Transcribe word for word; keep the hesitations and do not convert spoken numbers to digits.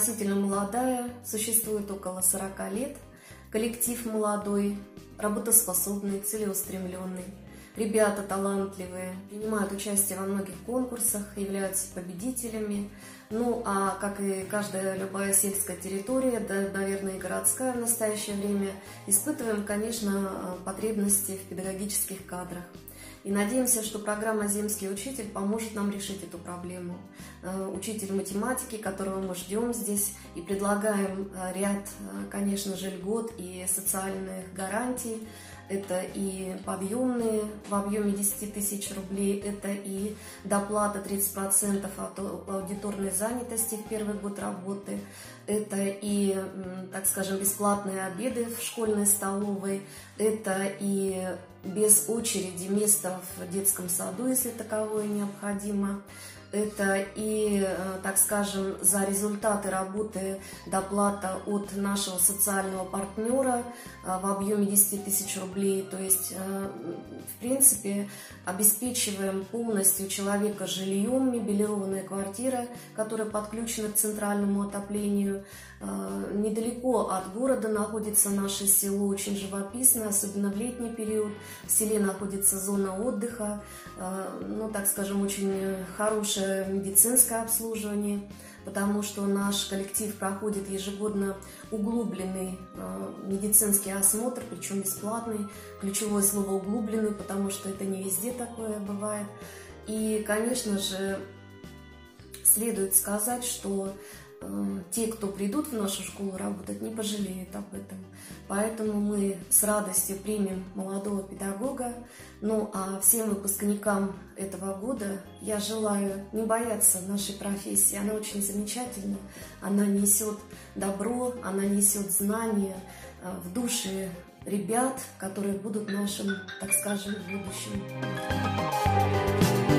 относительно молодая, существует около сорока лет. Коллектив молодой, работоспособный, целеустремленный. Ребята талантливые, принимают участие во многих конкурсах, являются победителями. Ну, а как и каждая любая сельская территория, да, наверное, и городская в настоящее время, испытываем, конечно, потребности в педагогических кадрах. И надеемся, что программа «Земский учитель» поможет нам решить эту проблему. Учитель математики, которого мы ждем здесь, и предлагаем ряд, конечно же, льгот и социальных гарантий. Это и подъемные в объеме десяти тысяч рублей, это и доплата тридцать процентов от аудиторной занятости в первый год работы, это и, так скажем, бесплатные обеды в школьной столовой, это и без очереди место в детском саду, если таковое необходимо. Это и, так скажем, за результаты работы доплата от нашего социального партнера в объеме десяти тысяч рублей. То есть, в принципе, обеспечиваем полностью человека жильем, мебелированная квартира, которая подключена к центральному отоплению. Недалеко от города находится наше село, очень живописное, особенно в летний период. В селе находится зона отдыха, ну, так скажем, очень хорошее медицинское обслуживание, потому что наш коллектив проходит ежегодно углубленный медицинский осмотр, причем бесплатный. Ключевое слово «углубленный», потому что это не везде такое бывает. И, конечно же, следует сказать, что те, кто придут в нашу школу работать, не пожалеют об этом. Поэтому мы с радостью примем молодого педагога. Ну а всем выпускникам этого года я желаю не бояться нашей профессии. Она очень замечательна, она несет добро, она несет знания в души ребят, которые будут нашим, так скажем, будущим.